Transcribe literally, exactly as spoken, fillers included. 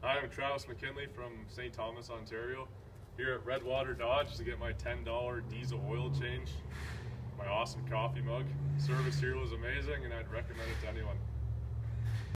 Hi, I'm Travis Mckinlay from Saint Thomas, Ontario, here at Redwater Dodge to get my ten dollar diesel oil change, my awesome coffee mug. Service here was amazing and I'd recommend it to anyone.